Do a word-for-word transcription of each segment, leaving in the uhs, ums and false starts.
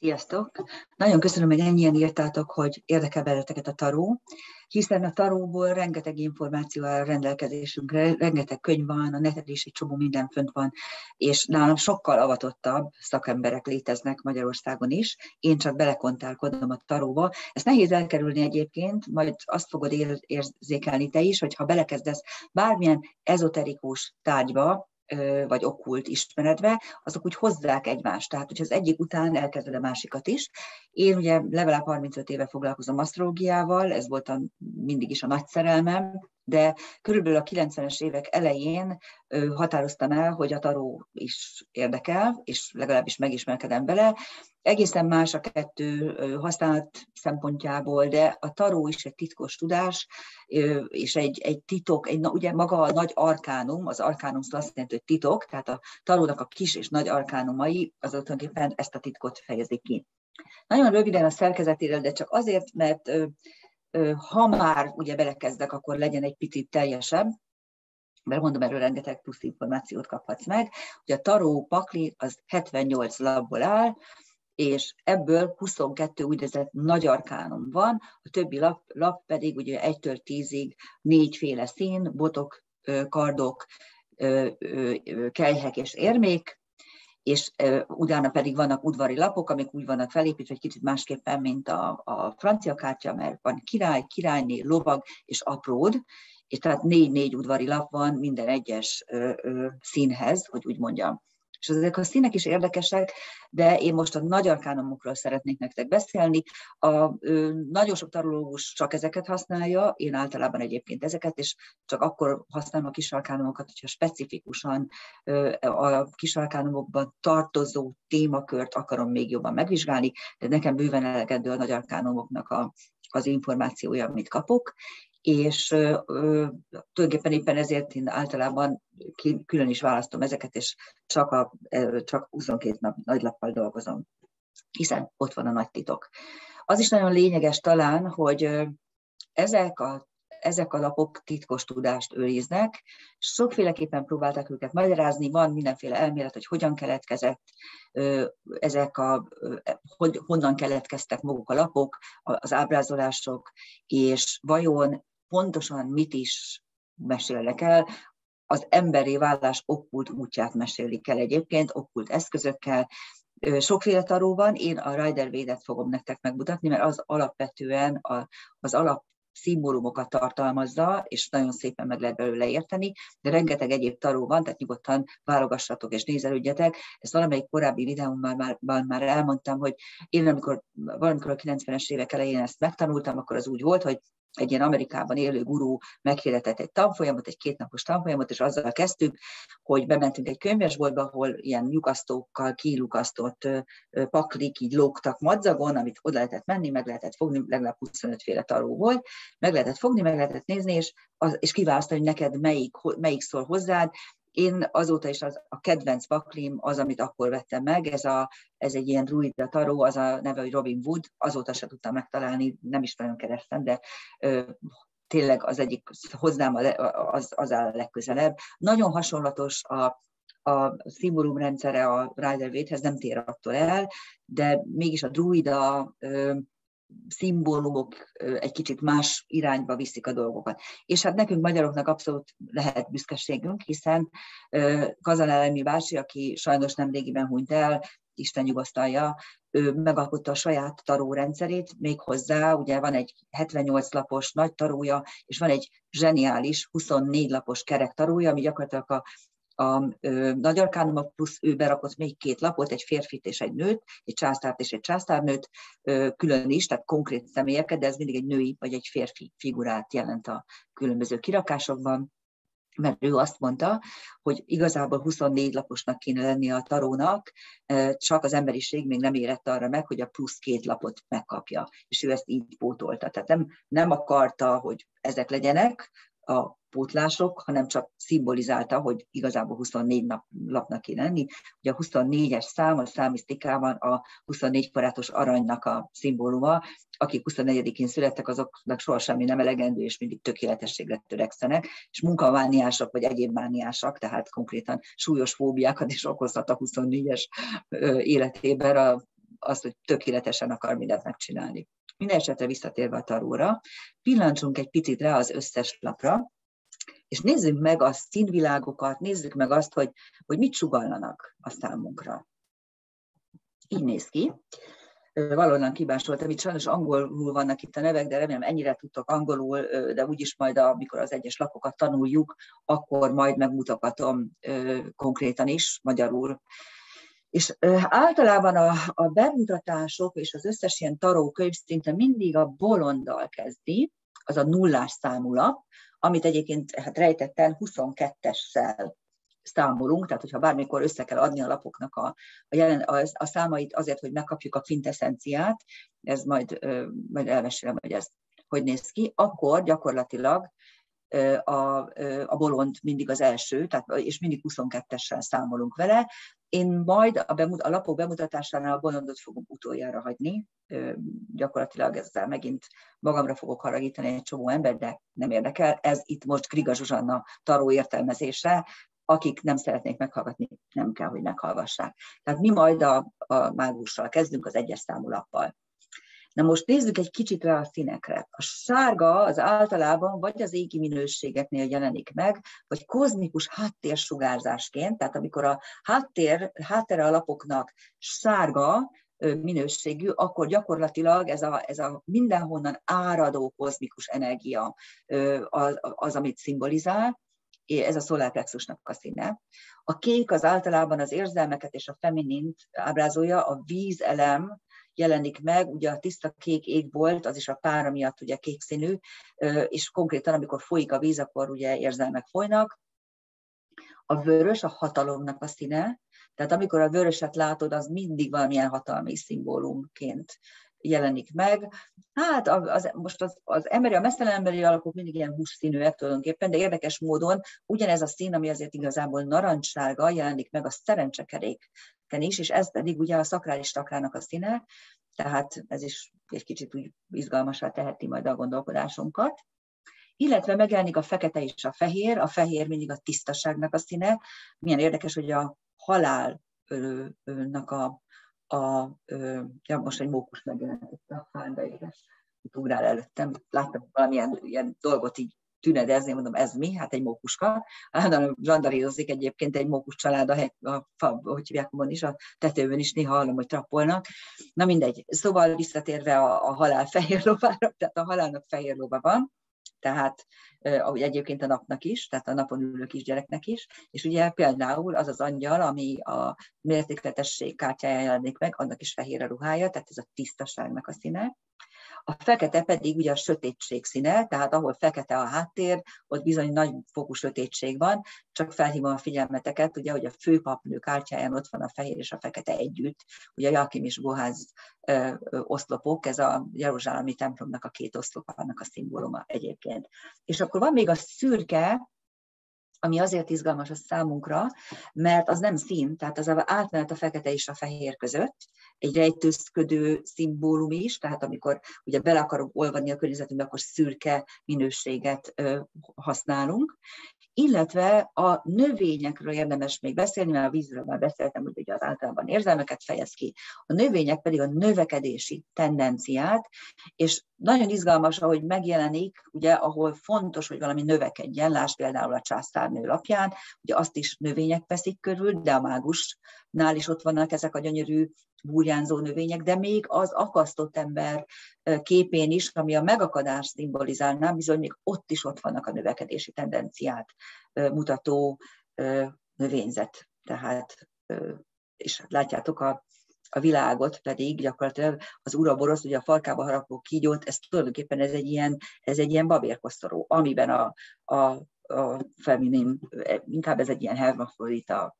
Sziasztok! Nagyon köszönöm, hogy ennyien írtátok, hogy érdekel benneteket a taró, hiszen a taróból rengeteg információ áll rendelkezésünkre, rengeteg könyv van, a neten is egy csomó minden fönt van, és nálam sokkal avatottabb szakemberek léteznek Magyarországon is. Én csak belekontálkodom a taróba. Ezt nehéz elkerülni egyébként, majd azt fogod érzékelni te is, hogy ha belekezdesz bármilyen ezoterikus tárgyba, vagy okkult ismeretbe, azok úgy hozzák egymást. Tehát, hogyha az egyik után elkezded a másikat is. Én ugye legalább harmincöt éve foglalkozom asztrológiával, ez volt a, mindig is a nagy szerelmem, de körülbelül a kilencvenes évek elején ö, határoztam el, hogy a taró is érdekel, és legalábbis megismerkedem vele. Egészen más a kettő ö, használat szempontjából, de a taró is egy titkos tudás, ö, és egy, egy titok, egy, ugye maga a nagy arkánum, az arkánum azt jelenti, hogy titok, tehát a tarónak a kis és nagy arkánumai, azok tulajdonképpen ezt a titkot fejezik ki. Nagyon röviden a szerkezetéről, de csak azért, mert ö, ha már ugye belekezdek, akkor legyen egy picit teljesebb, mert mondom, erről rengeteg plusz információt kaphatsz meg. Ugye a taró pakli az hetvennyolc lapból áll, és ebből huszonkettő úgynevezett nagy arkánum van, a többi lap, lap pedig ugye egytől tízig négyféle szín, botok, kardok, kelyhek és érmék, és uh, utána pedig vannak udvari lapok, amik úgy vannak felépítve, egy kicsit másképpen, mint a, a francia kártya, mert van király, királyné, lovag és apród, és tehát négy-négy udvari lap van minden egyes uh, uh, színhez, hogy úgy mondjam. És ezek a színek is érdekesek, de én most a nagy arkánumokról szeretnék nektek beszélni. A, ö, nagyon sok tarológus csak ezeket használja, én általában egyébként ezeket, és csak akkor használom a kis arkánumokat, hogyha specifikusan ö, a kis arkánumokban tartozó témakört akarom még jobban megvizsgálni, de nekem bőven elegendő a nagy arkánumoknak a, az információja, amit kapok. És ö, ö, tulajdonképpen éppen ezért én általában külön is választom ezeket, és csak, a, csak huszonkét nap nagylappal dolgozom, hiszen ott van a nagy titok. Az is nagyon lényeges talán, hogy ezek a, ezek a lapok titkos tudást őriznek, sokféleképpen próbálták őket magyarázni, van mindenféle elmélet, hogy hogyan keletkezett, ezek a, hogy, honnan keletkeztek maguk a lapok, az ábrázolások, és vajon pontosan mit is mesélnek el, az emberi válás okkult útját mesélik el egyébként, okkult eszközökkel. Sokféle taró van, én a Rider-Waite-et fogom nektek megmutatni, mert az alapvetően a, az alap szimbólumokat tartalmazza, és nagyon szépen meg lehet belőle érteni, de rengeteg egyéb taró van, tehát nyugodtan válogassatok és nézelődjetek. Ezt valamelyik korábbi videómban már, már, már elmondtam, hogy én amikor valamikor a kilencvenes évek elején ezt megtanultam, akkor az úgy volt, hogy egy ilyen Amerikában élő gurú meghirdetett egy tanfolyamot, egy kétnapos tanfolyamot, és azzal kezdtük, hogy bementünk egy könyvesboltba, ahol ilyen lyukasztókkal kilukasztott paklik így lógtak madzagon, amit oda lehetett menni, meg lehetett fogni, legalább huszonöt féle taró volt, meg lehetett fogni, meg lehetett nézni, és, az, és kiválasztani, hogy neked melyik, melyik szól hozzád. Én azóta is az, a kedvenc paklim az, amit akkor vettem meg, ez, a, ez egy ilyen druida taró, az a neve, hogy Robin Wood, azóta se tudtam megtalálni, nem is nagyon kerestem, de ö, tényleg az egyik hozzám az, az áll a legközelebb. Nagyon hasonlatos a, a szimbólumrendszere a Rider-Waite-hez, nem tér attól el, de mégis a druida ö, szimbólumok egy kicsit más irányba viszik a dolgokat. És hát nekünk magyaroknak abszolút lehet büszkeségünk, hiszen Kazan Elemi bácsi, aki sajnos nemrégiben hunyt el, Isten nyugosztalja, ő megalkotta a saját taró rendszerét, méghozzá ugye van egy hetvennyolc lapos nagy tarója, és van egy zseniális huszonnégy lapos kerek tarója, ami gyakorlatilag a a ö, nagy arkánumok plusz ő berakott még két lapot, egy férfit és egy nőt, egy császárt és egy császárnőt ö, külön is, tehát konkrét személyeket, de ez mindig egy női vagy egy férfi figurát jelent a különböző kirakásokban, mert ő azt mondta, hogy igazából huszonnégy laposnak kéne lennie a tarónak, csak az emberiség még nem érett arra meg, hogy a plusz két lapot megkapja, és ő ezt így pótolta. Tehát nem, nem akarta, hogy ezek legyenek a pótlások, hanem csak szimbolizálta, hogy igazából huszonnégy nap, lapnak kéne lenni. Ugye a huszonnégyes szám a számisztikában a huszonnégy karátos aranynak a szimbóluma. Akik huszonnegyedikén születtek, azoknak soha semmi nem elegendő, és mindig tökéletességre törekszenek, és munkamániások vagy egyéb mániások, tehát konkrétan súlyos fóbiákat is okozhat a huszonnégyes életében a azt, hogy tökéletesen akar mindent megcsinálni. Minden esetre visszatérve a taróra, pillancsunk egy picit rá az összes lapra, és nézzük meg a színvilágokat, nézzük meg azt, hogy, hogy mit sugallanak a számunkra. Így néz ki. Valóban kibásoltam, itt sajnos angolul vannak itt a nevek, de remélem ennyire tudtok angolul, de úgyis majd, amikor az egyes lapokat tanuljuk, akkor majd megmutogatom konkrétan is, magyarul. És általában a, a bemutatások és az összes ilyen tarókönyv szinte mindig a bolonddal kezdi, az a nullás számú lap, amit egyébként hát rejtetten huszonkettessel számolunk, tehát hogyha bármikor össze kell adni a lapoknak a, a, jelen, a, a számait azért, hogy megkapjuk a kvintesszenciát, ez majd, majd elmesélem, hogy ez hogy néz ki, akkor gyakorlatilag a, a bolond mindig az első, tehát, és mindig huszonkettessel számolunk vele. Én majd a, bemut, a lapok bemutatásánál a bolondot fogom utoljára hagyni, gyakorlatilag ezzel megint magamra fogok haragítani egy csomó ember, de nem érdekel, ez itt most Griga Zsuzsanna taró értelmezése, akik nem szeretnék meghallgatni, nem kell, hogy meghallgassák. Tehát mi majd a, a mágussal kezdünk, az egyes számú lappal. Na most nézzük egy kicsit rá a színekre. A sárga az általában vagy az égi minőségeknél jelenik meg, vagy kozmikus háttérsugárzásként, tehát amikor a háttér, háttere a lapoknak sárga minőségű, akkor gyakorlatilag ez a, ez a mindenhonnan áradó kozmikus energia az, az, amit szimbolizál, ez a szolárplexusnak a színe. A kék az általában az érzelmeket és a feminint ábrázolja, a vízelem jelenik meg, ugye a tiszta kék égbolt, az is a pára miatt ugye kék színű, és konkrétan amikor folyik a víz, akkor ugye érzelmek folynak. A vörös a hatalomnak a színe, tehát amikor a vöröset látod, az mindig valamilyen hatalmi szimbólumként jelenik meg. Hát az, most az, az emberi, a messzelen emberi alakok mindig ilyen hússzínűek tulajdonképpen, de érdekes módon ugyanez a szín, ami azért igazából narancssárga, jelenik meg a szerencsekeréken is, és ez pedig ugye a szakrális sakrának a színe, tehát ez is egy kicsit úgy izgalmasá teheti majd a gondolkodásunkat. Illetve megjelenik a fekete és a fehér, a fehér mindig a tisztaságnak a színe. Milyen érdekes, hogy a halálnak a A, ja, most egy mókus megjelent itt a fán, de édes, itt ugrál előttem, láttam valamilyen ilyen dolgot így tünedezni, mondom, ez mi? Hát egy mókuska. Állandóan zsandarírozik egyébként egy mókus család, a, a, a, hogy hívják is, a tetőben is néha hallom, hogy trappolnak. Na mindegy. Szóval visszatérve a, a halál fehér lovára, tehát a halálnak fehér lova van, tehát ahogy egyébként a napnak is, tehát a napon ülő kisgyereknek is, és ugye például az az angyal, ami a mértékletesség kártyáján jelenik meg, annak is fehér a ruhája, tehát ez a tisztaságnak a színe. A fekete pedig ugye a sötétség színe, tehát ahol fekete a háttér, ott bizony nagy fokú sötétség van, csak felhívom a figyelmeteket, ugye, hogy a főpapnő kártyáján ott van a fehér és a fekete együtt, ugye a Jakim és Boház ö, ö, oszlopok, ez a jeruzsálemi templomnak a két oszlopának a szimbóluma egyébként. És akkor van még a szürke, ami azért izgalmas a számunkra, mert az nem szín, tehát az átmenet a fekete és a fehér között, egy rejtőzködő szimbólum is, tehát amikor ugye bele akarunk olvadni a környezetünkbe, akkor szürke minőséget ö, használunk. Illetve a növényekről érdemes még beszélni, mert a vízről már beszéltem, hogy ugye az általában érzelmeket fejez ki. A növények pedig a növekedési tendenciát, és nagyon izgalmas, ahogy megjelenik, ugye, ahol fontos, hogy valami növekedjen, lásd például a császárnő lapján, ugye azt is növények veszik körül, de a mágusnál is ott vannak ezek a gyönyörű burjánzó növények, de még az akasztott ember képén is, ami a megakadást szimbolizálná, bizony még ott is ott vannak a növekedési tendenciát mutató növényzet. Tehát, és látjátok a, a világot pedig gyakorlatilag az uraborosz, ugye a farkába harapó kígyót, ez tulajdonképpen ez egy ilyen, ez egy ilyen babérkoszorú, amiben a, a, a feminin, inkább ez egy ilyen hermafrodita,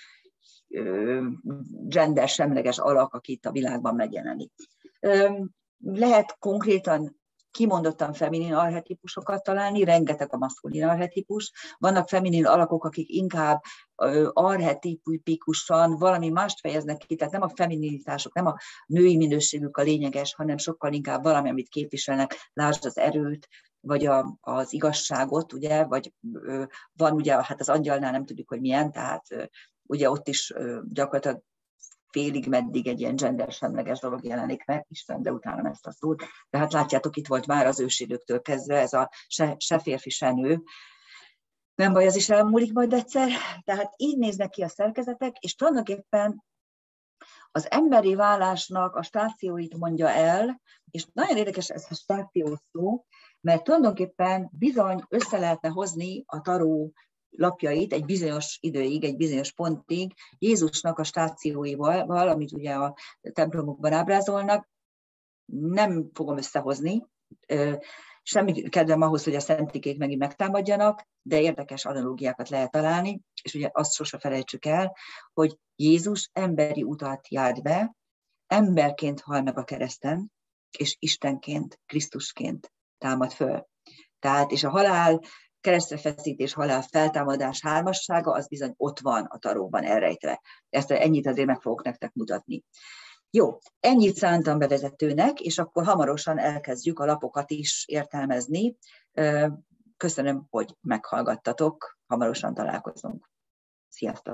gender semleges alak, aki itt a világban megjelenik. Lehet konkrétan kimondottan feminin archetipusokat találni, rengeteg a maszkulin archetipus. Vannak feminin alakok, akik inkább archetipikusan valami mást fejeznek ki, tehát nem a feminilitások, nem a női minőségük a lényeges, hanem sokkal inkább valami, amit képviselnek, lásd az erőt, vagy a, az igazságot, ugye, vagy van ugye, hát az angyalnál nem tudjuk, hogy milyen, tehát ugye ott is gyakorlatilag félig meddig egy ilyen gendersemleges dolog jelenik meg, Isten, de utána ezt a szót. De hát látjátok, itt volt már az ősidőktől kezdve ez a se, se férfi, se nő. Nem baj, az is elmúlik majd egyszer. Tehát így néznek ki a szerkezetek, és tulajdonképpen az emberi válásnak a stációit mondja el, és nagyon érdekes ez a stáció szó, mert tulajdonképpen bizony össze lehetne hozni a taró lapjait egy bizonyos időig, egy bizonyos pontig Jézusnak a stációival, amit ugye a templomokban ábrázolnak. Nem fogom összehozni, semmi kedvem ahhoz, hogy a szentikék megint megtámadjanak, de érdekes analógiákat lehet találni, és ugye azt sose felejtsük el, hogy Jézus emberi utat járt be, emberként hal meg a kereszten, és Istenként, Krisztusként támad föl. Tehát, és a halál, keresztre feszítés, halál, feltámadás hármassága, az bizony ott van a taróban elrejtve. Ezt ennyit azért meg fogok nektek mutatni. Jó, ennyit szántam bevezetőnek, és akkor hamarosan elkezdjük a lapokat is értelmezni. Köszönöm, hogy meghallgattatok, hamarosan találkozunk. Sziasztok!